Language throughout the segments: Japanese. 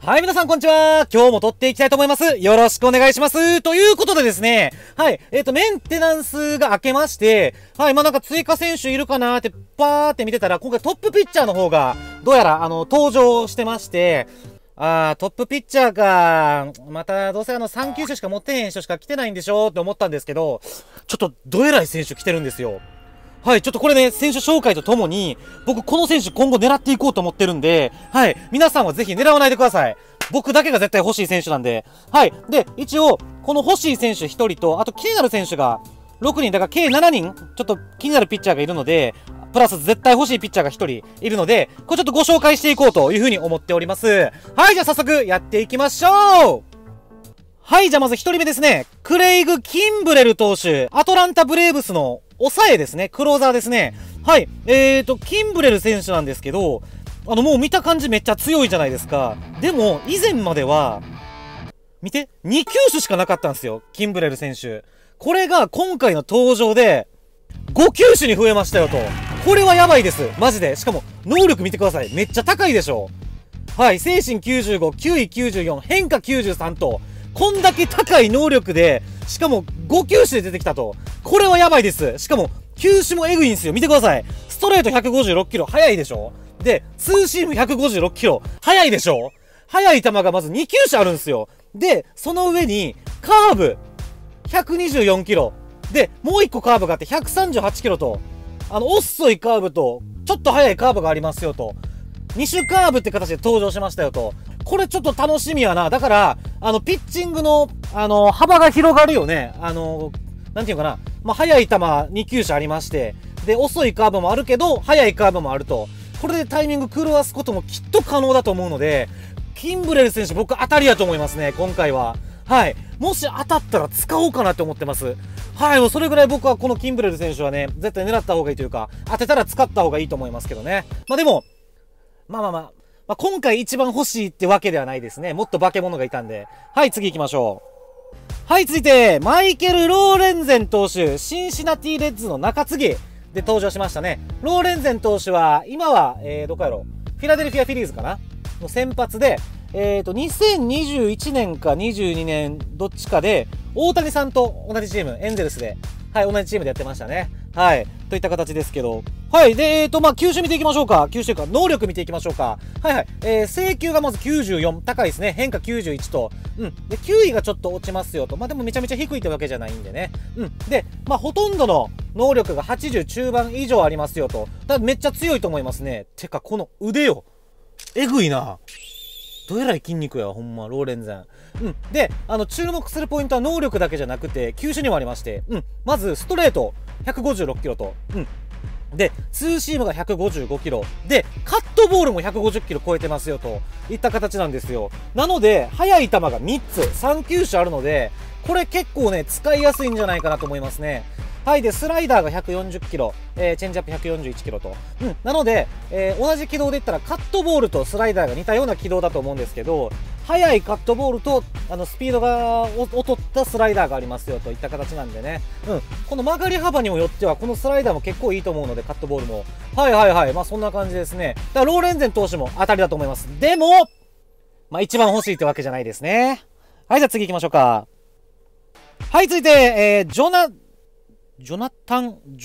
はい、皆さんこんにちは。今日も撮っていきたいと思います。よろしくお願いします。ということでですね、はい、メンテナンスが明けまして、はい、なんか追加選手いるかなーって、パーって見てたら、今回トップピッチャーの方が、どうやら、登場してまして、トップピッチャーか、また、どうせ3球種しか持ってへん人しか来てないんでしょって思ったんですけど、ちょっと、どえらい選手来てるんですよ。はい、ちょっとこれね、選手紹介とともに、僕この選手今後狙っていこうと思ってるんで、はい、皆さんはぜひ狙わないでください。僕だけが絶対欲しい選手なんで。はい。で、一応、この欲しい選手1人と、あと気になる選手が6人、だから計7人、ちょっと気になるピッチャーがいるので、プラス絶対欲しいピッチャーが1人いるので、これちょっとご紹介していこうというふうに思っております。はい、じゃあ早速やっていきましょう。はい、じゃあまず1人目ですね。クレイグ・キンブレル投手。アトランタ・ブレーブスの抑えですね。クローザーですね。はい。キンブレル選手なんですけど、もう見た感じめっちゃ強いじゃないですか。でも、以前までは、見て、2球種しかなかったんですよ。キンブレル選手。これが今回の登場で、5球種に増えましたよと。これはやばいです。マジで。しかも、能力見てください。めっちゃ高いでしょ。はい。精神95、球威94、変化93と、こんだけ高い能力で、しかも5球種で出てきたと。これはやばいです。しかも、球種もエグいんですよ。見てください。ストレート156キロ、速いでしょ。で、ツーシーム156キロ、速いでしょ。速い球がまず2球種あるんですよ。で、その上に、カーブ、124キロ。で、もう1個カーブがあって138キロと、遅いカーブと、ちょっと速いカーブがありますよと。2種カーブって形で登場しましたよと。これちょっと楽しみやな。だから、ピッチングの、幅が広がるよね。なんていうかな。速い球2球種ありまして、で、遅いカーブもあるけど、速いカーブもあると。これでタイミング狂わすこともきっと可能だと思うので、キンブレル選手僕当たりやと思いますね、今回は。はい。もし当たったら使おうかなって思ってます。はい。もうそれぐらい僕はこのキンブレル選手はね、絶対狙った方がいいというか、当てたら使った方がいいと思いますけどね。でも、今回一番欲しいってわけではないですね。もっと化け物がいたんで。はい、次行きましょう。はい、続いて、マイケル・ローレンゼン投手、シンシナティレッズの中継ぎで登場しましたね。ローレンゼン投手は、今は、どこやろう、フィラデルフィア・フィリーズかなの先発で、2021年か22年どっちかで、大谷さんと同じチーム、エンゼルスで、はい、同じチームでやってましたね。はい。といった形ですけど。はい。で、球種見ていきましょうか。球種というか、能力見ていきましょうか。はいはい。制球がまず94。高いですね。変化91と。うん。で、球威がちょっと落ちますよと。でもめちゃめちゃ低いってわけじゃないんでね。うん。で、ほとんどの能力が80中盤以上ありますよと。めっちゃ強いと思いますね。てか、この腕よ。えぐいな。どえらい筋肉や、ほんま、ローレンゼン。うん。で、注目するポイントは能力だけじゃなくて、球種にもありまして、うん。まず、ストレート、156キロと、うん。で、ツーシームが155キロ。で、カットボールも150キロ超えてますよ、といった形なんですよ。なので、速い球が3つ、3球種あるので、これ結構ね、使いやすいんじゃないかなと思いますね。はい。で、スライダーが140キロ、チェンジアップ141キロと。うん。なので、同じ軌道で言ったら、カットボールとスライダーが似たような軌道だと思うんですけど、速いカットボールと、スピードが劣ったスライダーがありますよといった形なんでね。うん。この曲がり幅にもよっては、このスライダーも結構いいと思うので、カットボールも。はいはいはい。そんな感じですね。だから、ローレンゼン投手も当たりだと思います。でも、一番欲しいってわけじゃないですね。はい、じゃあ次行きましょうか。はい、続いて、ジョナタ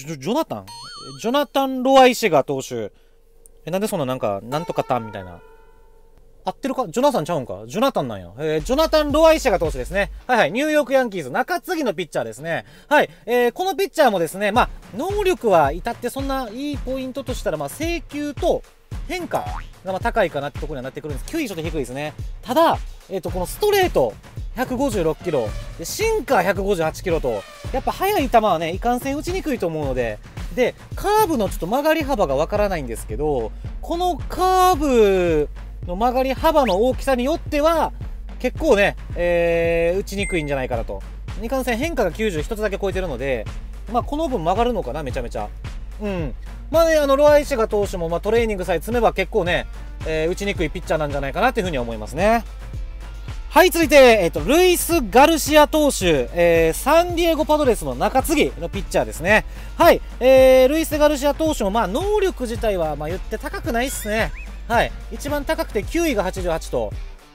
ン・ロアイシェガー投手。なんでそんななんとかタンみたいな。合ってるかジョナサンちゃうんかジョナタンなんや。ジョナタン・ロアイシェガー投手ですね。はいはい。ニューヨークヤンキーズ中継ぎのピッチャーですね。はい。このピッチャーもですね、能力は至ってそんないいポイントとしたら、制球と変化が高いかなってところにはなってくるんです。球威ちょっと低いですね。ただ、このストレート、156キロ。で、シンカー158キロと、やっぱ速い球はね、いかんせん打ちにくいと思うので、で、カーブのちょっと曲がり幅がわからないんですけど、このカーブの曲がり幅の大きさによっては、結構ね、打ちにくいんじゃないかなと。いかんせん変化が90一つだけ超えてるので、この分曲がるのかな、めちゃめちゃ。うん。ロアイシェガ投手も、トレーニングさえ積めば結構ね、打ちにくいピッチャーなんじゃないかなっていうふうに思いますね。はい、続いて、ルイス・ガルシア投手、サンディエゴ・パドレスの中継ぎのピッチャーですね。はい、ルイス・ガルシア投手も、能力自体は、言って高くないっすね。はい、一番高くて9位が88と、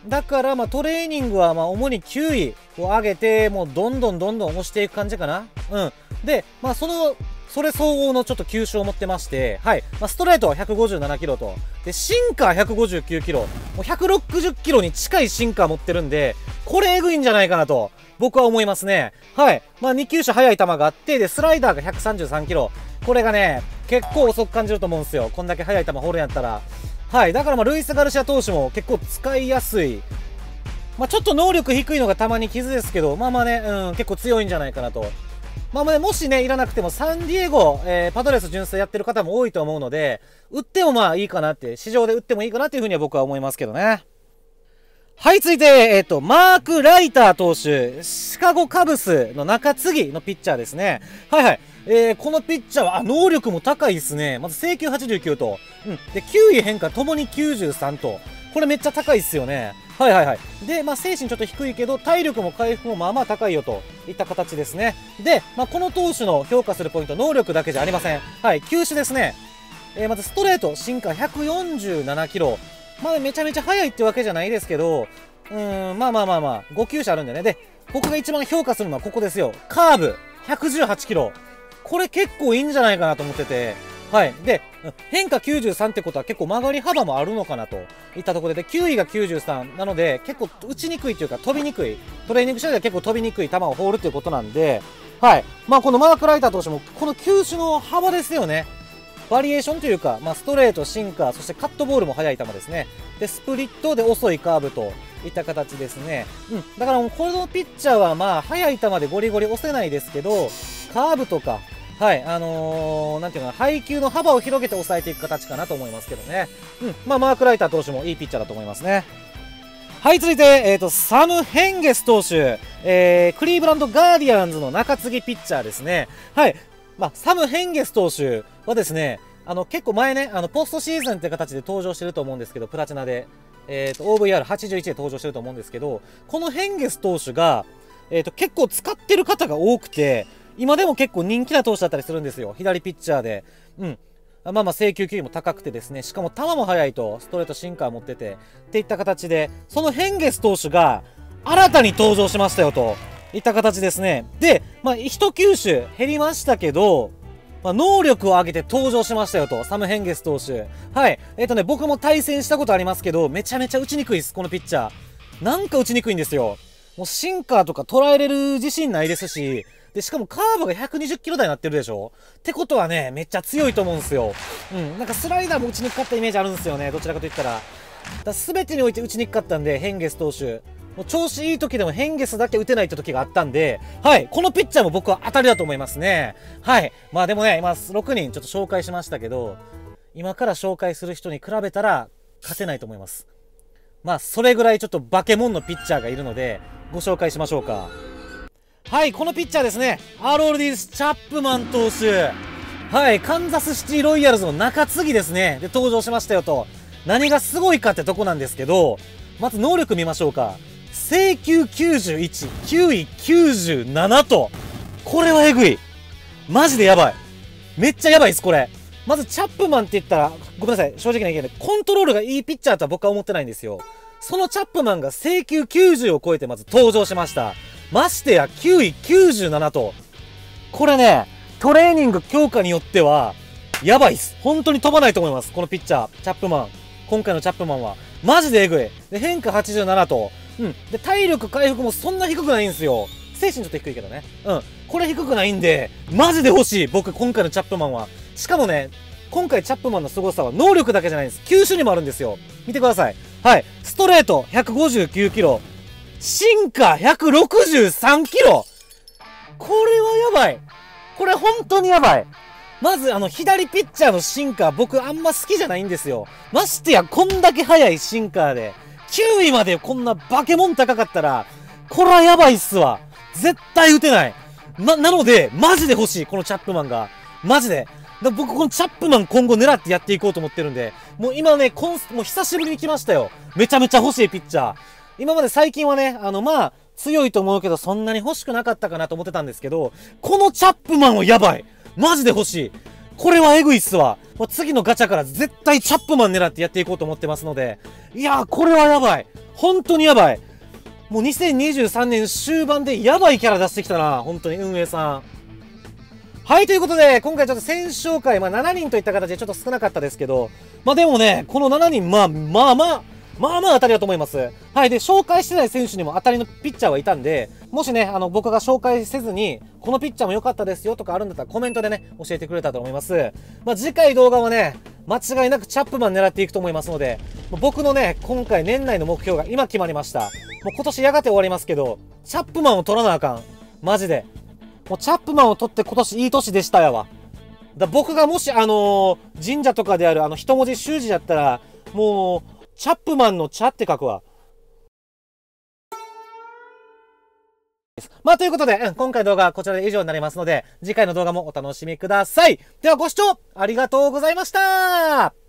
だから、まあ、トレーニングは、まあ、主に球威を上げて、もう、どんどん押していく感じかな。うん。で、まあ、それ総合のちょっと球種を持ってまして、はい。まあ、ストレートは157キロと。で、シンカー159キロ。もう160キロに近いシンカー持ってるんで、これエグいんじゃないかなと、僕は思いますね。はい。まあ、2球種速い球があって、で、スライダーが133キロ。これがね、結構遅く感じると思うんですよ。こんだけ速い球放るんやったら。はい。だからまあ、ルイス・ガルシア投手も結構使いやすい。まあ、ちょっと能力低いのがたまに傷ですけど、まあまあね、結構強いんじゃないかなと。まあまあね、もしね、いらなくてもサンディエゴ、パドレス純正やってる方も多いと思うので、売ってもまあいいかなって、市場で売ってもいいかなっていうふうには僕は思いますけどね。はい、続いて、マーク・ライター投手、シカゴカブスの中継ぎのピッチャーですね。はいはい。このピッチャーは、能力も高いですね。まず制球89と、で、球威変化ともに93と、これめっちゃ高いっすよね。はいはいはい。で、まあ、精神ちょっと低いけど、体力も回復もまあまあ高いよといった形ですね。で、まあ、この投手の評価するポイント、能力だけじゃありません。はい、球種ですね。まずストレート、シンカー147キロ。まあ、めちゃめちゃ速いってわけじゃないですけど、まあ5球種あるんでね。で、僕が一番評価するのはここですよ。カーブ、118キロ。これ結構いいんじゃないかなと思ってて、はい。で、変化93ってことは結構曲がり幅もあるのかなといったところで、球威が93なので、結構打ちにくいというか飛びにくい、トレーニング試合では結構飛びにくい球を放るということなんで、はい。まあこのマーク・ライター投手も、この球種の幅ですよね。バリエーションというか、まあストレート、シンカー、そしてカットボールも速い球ですね。で、スプリットで遅いカーブといった形ですね。だからもうこのピッチャーはまあ速い球でゴリゴリ押せないですけど、カーブとか、はい、なんていうかな、配球の幅を広げて抑えていく形かなと思いますけどね。まあ、マーク・ライター投手もいいピッチャーだと思いますね。はい、続いて、サム・ヘンゲス投手、クリーブランド・ガーディアンズの中継ぎピッチャーですね。はい、まあ、サム・ヘンゲス投手はですね、結構前ね、ポストシーズンって形で登場してると思うんですけど、プラチナで、OVR81 で登場してると思うんですけど、このヘンゲス投手が、結構使ってる方が多くて、今でも結構人気な投手だったりするんですよ。左ピッチャーで。まあまあ制球球威も高くてですね。しかも球も速いと、ストレートシンカー持ってて、っていった形で、そのヘンゲス投手が新たに登場しましたよといった形ですね。で、まあ一球種減りましたけど、まあ、能力を上げて登場しましたよと、サム・ヘンゲス投手。はい。僕も対戦したことありますけど、めちゃめちゃ打ちにくいです、このピッチャー。なんか打ちにくいんですよ。もうシンカーとか捉えれる自信ないですし、で、しかもカーブが120キロ台になってるでしょってことはね、めっちゃ強いと思うんですよ。なんかスライダーも打ちにくかったイメージあるんですよね。どちらかと言ったら。全てにおいて打ちにくかったんで、ヘンゲス投手。もう調子いい時でもヘンゲスだけ打てないって時があったんで、はい。このピッチャーも僕は当たりだと思いますね。はい。まあでもね、今6人ちょっと紹介しましたけど、今から紹介する人に比べたら勝てないと思います。まあ、それぐらいちょっと化け物のピッチャーがいるので、ご紹介しましょうか。はい、このピッチャーですね。アロールディス・チャップマン投手。はい、カンザスシティロイヤルズの中継ぎですね。で、登場しましたよと。何がすごいかってとこなんですけど、まず能力見ましょうか。制球91、球威97と。これはえぐい。マジでやばい。めっちゃやばいです、これ。まず、チャップマンって言ったら、ごめんなさい、正直な意見で、コントロールがいいピッチャーとは僕は思ってないんですよ。そのチャップマンが制球90を超えてまず登場しました。ましてや、球威97と。これね、トレーニング強化によっては、やばいっす。本当に飛ばないと思います。このピッチャー、チャップマン。今回のチャップマンは。マジでえぐい。で、変化87と。で、体力回復もそんな低くないんですよ。精神ちょっと低いけどね。これ低くないんで、マジで欲しい。僕、今回のチャップマンは。しかもね、今回チャップマンの凄さは能力だけじゃないんです。球種にもあるんですよ。見てください。はい。ストレート159キロ。シンカー163キロ。これはやばい。これ本当にやばい。まず左ピッチャーのシンカー僕あんま好きじゃないんですよ。ましてやこんだけ速いシンカーで、9位までこんな化け物高かったら、これはやばいっすわ。絶対打てない。なので、マジで欲しい。このチャップマンが。マジで。僕このチャップマン今後狙ってやっていこうと思ってるんで、もう今ね、もう久しぶりに来ましたよ。めちゃめちゃ欲しいピッチャー。今まで最近はね、まあ、強いと思うけどそんなに欲しくなかったかなと思ってたんですけど、このチャップマンはやばい。マジで欲しい。これはエグいっすわ。もう次のガチャから絶対チャップマン狙ってやっていこうと思ってますので、いやー、これはやばい。 本当にやばい。もう2023年終盤でやばいキャラ出してきたな。本当に運営さん。はい、ということで、今回ちょっと選手紹介、7人といった形でちょっと少なかったですけど、でもね、この7人、まあ当たりだと思います。はい。で、紹介してない選手にも当たりのピッチャーはいたんで、もしね、僕が紹介せずに、このピッチャーも良かったですよとかあるんだったらコメントでね、教えてくれたと思います。次回動画はね、間違いなくチャップマン狙っていくと思いますので、僕のね、今回年内の目標が今決まりました。もう今年やがて終わりますけど、チャップマンを取らなあかん。マジで。もうチャップマンを取って今年いい年でしたやわ。僕がもし神社とかである一文字習字だったら、もう、チャップマンの茶って書くわ。ということで、今回の動画はこちらで以上になりますので、次回の動画もお楽しみください。ではご視聴ありがとうございました。